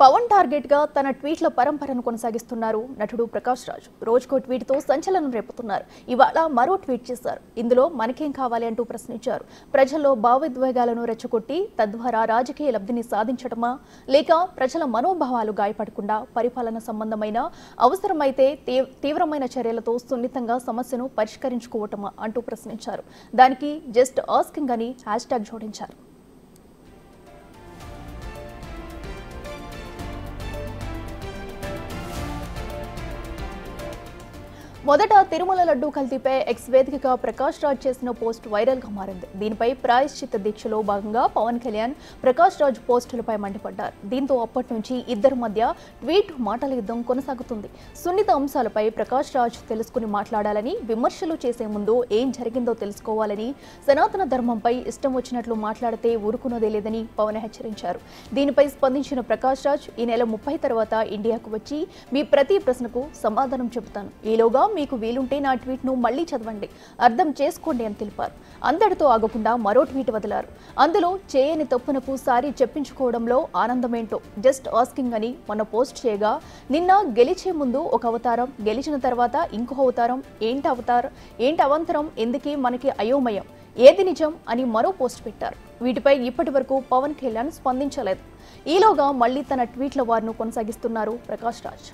Pawan target గా తన ట్వీట్ల పరంపరను కొనసాగిస్తున్నారు నటుడు ప్రకాష్ రాజ్. రోజుకో ట్వీట్ తో సంచలనం రేపుతున్నారు. ఇవాళ మరో ట్వీట్ చేశారు. ఇందులో మనకేం కావాలి అంటూ ప్రశ్నించారు. ప్రజల్లో భావోద్వేగాలను రెచ్చగొట్టి తద్వారా రాజకీయ లబ్ధిని సాధించటమా, లేక ప్రజల మనోభావాలు గాయపడకుండా పరిపాలన సంబంధమైన అవసరమైతే తీవ్రమైన చర్యలతో సున్నితంగా సమస్యను పరిష్కరించుకోవటమా అంటూ ప్రశ్నించారు. దానికి జస్ట్ ఆస్కింగ్ అని హ్యాష్ట్యాగ్ జోడించారు. మొదట తిరుమల లడ్డూ కల్తీపై ఎక్స్ వేదికగా ప్రకాష్ రాజ్ చేసిన పోస్ట్ వైరల్ గా మారింది. దీనిపై ప్రాయశ్చిత్త దీక్షలో భాగంగా పవన్ కళ్యాణ్ ప్రకాష్ రాజ్ పోస్టులపై మండిపడ్డారు. దీంతో అప్పటి నుంచి ఇద్దరి మధ్య ట్వీట్ మాటల యుద్ధం కొనసాగుతుంది. సున్నిత అంశాలపై ప్రకాష్ రాజ్ తెలుసుకుని మాట్లాడాలని, విమర్శలు చేసే ముందు ఏం జరిగిందో తెలుసుకోవాలని, సనాతన ధర్మంపై ఇష్టం వచ్చినట్లు మాట్లాడితే ఊరుకున్నదే లేదని పవన్ హెచ్చరించారు. దీనిపై స్పందించిన ప్రకాష్ రాజ్ ఈ నెల 30 తర్వాత ఇండియాకు వచ్చి మీ ప్రతి ప్రశ్నకు సమాధానం చెబుతాను. ఈలోగా మీకు వీలుంటే నా ట్వీట్ ను మళ్లీ చదవండి, అర్థం చేసుకోండి అని తెలిపారు. అందరితో ఆగకుండా మరో ట్వీట్ వదిలారు. అందులో చేయని తప్పునకు సారీ చెప్పించుకోవడంలో ఆనందమేంటో జస్ట్ ఆస్కింగ్ అని మొన్న పోస్ట్ చేయగా, నిన్న గెలిచే ముందు ఒక అవతారం, గెలిచిన తర్వాత ఇంకో అవతారం, ఏంటి అవంతరం, ఎందుకే మనకి అయోమయం, ఏది నిజం అని మరో పోస్ట్ పెట్టారు. వీటిపై ఇప్పటి వరకు పవన్ కళ్యాణ్ స్పందించలేదు. ఈలోగా మళ్లీ తన ట్వీట్ల వార్ను కొనసాగిస్తున్నారు ప్రకాష్ రాజ్.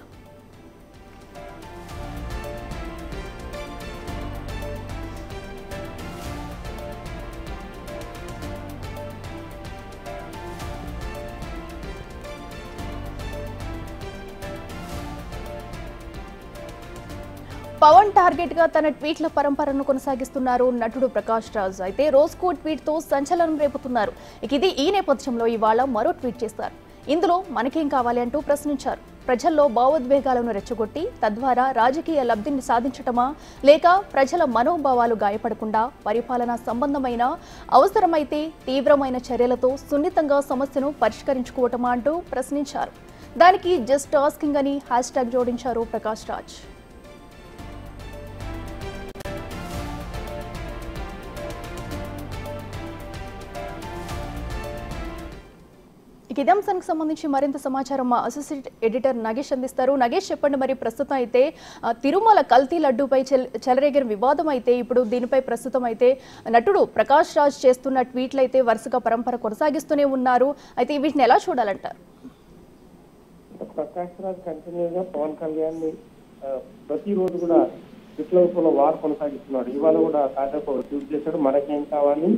పవన్ టార్గెట్ గా తన ట్వీట్ల పరంపరను కొనసాగిస్తున్నారు నటుడు ప్రకాష్ రాజ్. అయితే రోజుకో ట్వీట్ తో సంచలనం రేపుతున్నారు. ఈ నేపథ్యంలో ఇవాళ మరో ట్వీట్ చేశారు. ఇందులో మనకేం కావాలి అంటూ ప్రశ్నించారు. ప్రజల్లో భావోద్వేగాలను రెచ్చగొట్టి తద్వారా రాజకీయ లబ్ధిని సాధించటమా, లేక ప్రజల మనోభావాలు గాయపడకుండా పరిపాలన సంబంధమైన అవసరమైతే తీవ్రమైన చర్యలతో సున్నితంగా సమస్యను పరిష్కరించుకోవటమా అంటూ ప్రశ్నించారు. దానికి జస్ట్ ఆస్కింగ్ అని హ్యాష్ట్యాగ్ జోడించారు ప్రకాష్ రాజ్. ఇదే అంశానికి సంబంధించి మరింత సమాచారం మా అసోసియేట్ ఎడిటర్ నగేష్ అందిస్తారు. నగేష్, చెప్పండి, మరి ప్రస్తుతం అయితే తిరుమల కల్తీ లడ్డూపై చెలరేగిన వివాదం అయితే ఇప్పుడు దీనిపై ప్రస్తుతం అయితే నటుడు ప్రకాష్ రాజ్ చేస్తున్న ట్వీట్లు అయితే వరుసగా పరంపర కొనసాగిస్తూనే ఉన్నారు. అయితే వీటిని ఎలా చూడాలంటారు? ప్రకాష్ రాజ్ కంటిన్యూగా పవన్ కళ్యాణ్ ప్రతిరోజు కూడా విప్లవంలో వార్ కొనసాగిస్తున్నాడు. ఇవాళ కూడా తాజాగా ట్వీట్ చేశాడు, మనకేం కావాలి,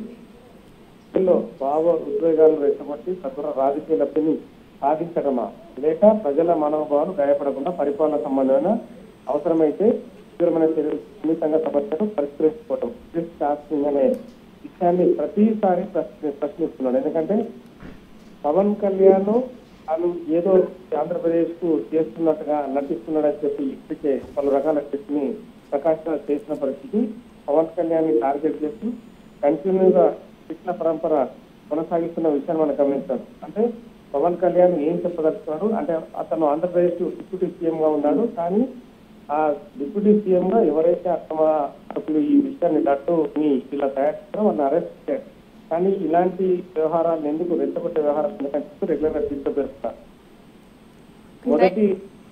భావ ఉద్వేగాలను రెచ్చగొట్టి తద్వారా రాజకీయ లబ్ధిని సాధించడమా, లేక ప్రజల మనోభావాలు గాయపడకుండా పరిపాలన సంబంధమైన అవసరమైతే తీవ్రమైన చర్యలు సున్నితంగా సమస్యను పరిష్కరించుకోవటం అనే విషయాన్ని ప్రతిసారి ప్రశ్నిస్తున్నాడు. ఎందుకంటే పవన్ కళ్యాణ్ తాను ఏదో ఆంధ్రప్రదేశ్ కు చేస్తున్నట్టుగా నటిస్తున్నాడని చెప్పి ఇప్పటికే పలు రకాల ట్వీట్ని ప్రకాష్ రాజ్ చేసిన పరిస్థితి. పవన్ కళ్యాణ్ టార్గెట్ చేస్తూ కంటిన్యూగా ట్వీట్ల పరంపర కొనసాగిస్తున్న విషయాన్ని మనం గమనించాలి. అంటే పవన్ కళ్యాణ్ ఏం చెప్పదలుచుకున్నాడు అంటే, అతను ఆంధ్రప్రదేశ్ డిప్యూటీ సీఎం గా ఉన్నాడు, కానీ ఆ డిప్యూటీ సీఎం గా ఎవరైతే అసలు ఈ విషయాన్ని లడ్డూని ఇలా తయారు చేస్తారో వాళ్ళని అరెస్ట్ చేశారు. కానీ ఇలాంటి వ్యవహారాలను ఎందుకు రెచ్చగొట్టే వ్యవహారాలు ఎందుకంటే రెగ్యులర్ గా తీసుకుపెడుతున్నారు. మొదటి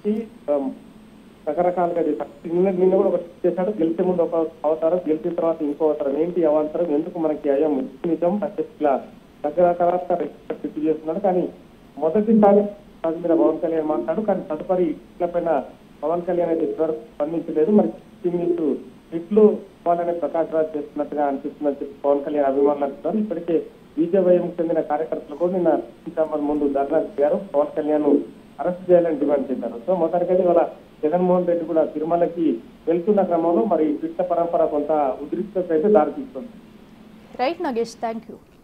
రకరకాలుగా నిన్న కూడా ఒక చేశాడు, గెలిచే ముందు ఒక అవతారం, గెలిచిన తర్వాత ఇంకో అవతారం, ఏంటి అవంతరం, ఎందుకు మనకి అయం నిజం అంటే ఇలా రకరకాల ట్వీట్ చేస్తున్నాడు. కానీ మొదటిసారి దాని మీద పవన్ కళ్యాణ్ మాట్లాడు, కానీ తదుపరి ఇట్లపైన పవన్ కళ్యాణ్ అయితే ఇప్పటివరకు స్పందించలేదు. మరి ట్వీట్లు వాళ్ళనే ప్రకాష్ రాజ్ చేస్తున్నట్టుగా అనిపిస్తుందని చెప్పి పవన్ కళ్యాణ్ అభిమానులు అంటున్నారు. ఇప్పటికే బీజేపీ చెందిన కార్యకర్తలు కూడా నిన్న ముందు ధర్నా చేశారు, పవన్ కళ్యాణ్ అరెస్ట్ చేయాలని డిమాండ్ చేశారు. సో మొత్తానికైతే ఇవాళ జగన్మోహన్ రెడ్డి కూడా తిరుమలకి వెళ్తున్న క్రమంలో మరి ట్వీట్ల పరంపర కొంత ఉద్రిక్తత అయితే దారితీస్తుంది. Right Nagesh, thank you.